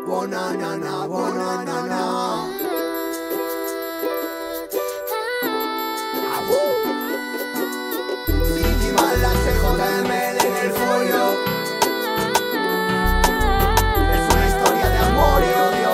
Bonanana, bonanana. City Mala, CJML en el folio. Es una historia de amor y odio.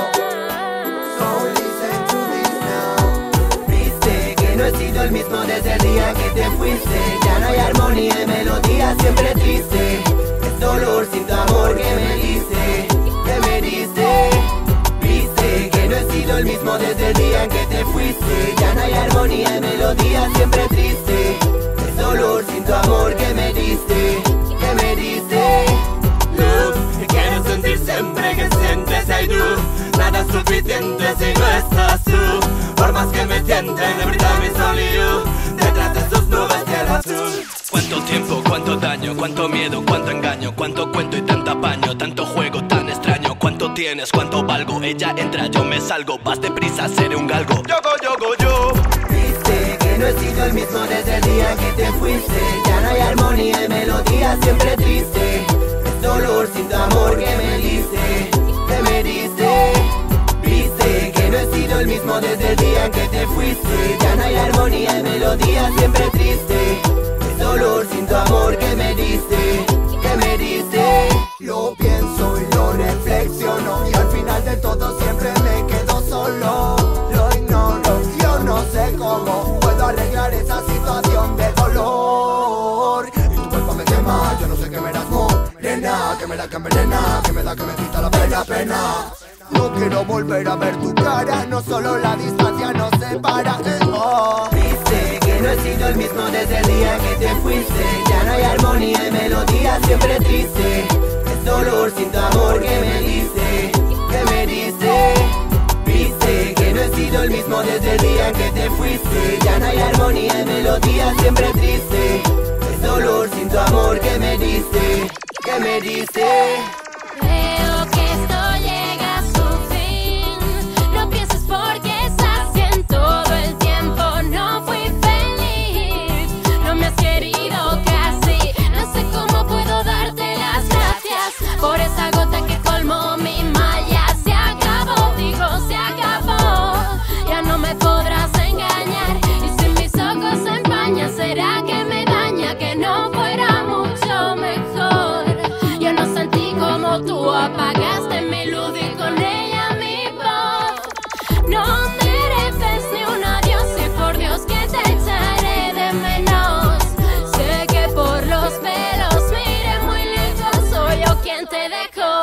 So listen to this now. Viste que no he sido el mismo desde el día que te fuiste. Ya no hay armonía y melodía, siempre triste. Es dolor sin tu amor que me diste, que me diste. Viste que no he sido el mismo desde el día en que te fuiste. Ya no hay armonía y melodía, siempre triste. Es dolor sin tu amor que me diste, que me diste. Luz, que quiero sentir siempre que sientes ahí tú. Nada es suficiente si no estás tú. Por más que me tienten, every time it's only you. Detrás de sus nubes cielo azul. Cuánto tiempo, cuánto daño, cuánto miedo, cuánto engaño, cuánto cuento y tanto apaño, tanto juego tan extraño. Cuánto tienes, cuánto valgo, ella entra, yo me salgo. Vas deprisa, seré un galgo. Yo. Viste que no he sido el mismo desde el día que te fuiste. Ya no hay armonía y melodía, siempre triste. Es dolor sin tu amor que me diste, que me diste. Viste que no he sido el mismo desde el día en que te fuiste. Ya no hay armonía y melodía, siempre triste. Es dolor sin tu amor que me diste, que me diste. Lo pienso y lo reflexiono, y al final de todo siempre me quedo solo. Lo ignoro, yo no sé cómo puedo arreglar esa situación de dolor. Y tu cuerpo me quema, yo no sé qué me das, morena, que me da que envenena, que me da que me quita la pena. No quiero volver a ver tu cara, no solo la distancia nos separa. Viste que no he sido el mismo desde el día que te fuiste. Ya no hay armonía y melodía, siempre triste. Es dolor sin tu amor que me diste, que me diste. Viste que no he sido el mismo desde el día en que te fuiste. Ya no hay armonía y melodía, siempre triste. Es dolor sin tu amor que me diste, que me diste. Veo que esto llega a su fin. No pienses porque estás en todo el tiempo. No fui feliz, no me has querido casi. No sé cómo puedo darte las gracias por esa gota que colmó mi malla. Se acabó, digo se acabó. Ya no me podrás engañar. Y si mis ojos se empañan, será que me daña que no fuera mucho mejor. Yo no sentí como tú apagaste mi luz y con ella mi voz. No mereces ni un adiós y por Dios que te echaré de menos. Sé que por los pelos mire muy lejos, soy yo quien te dejó.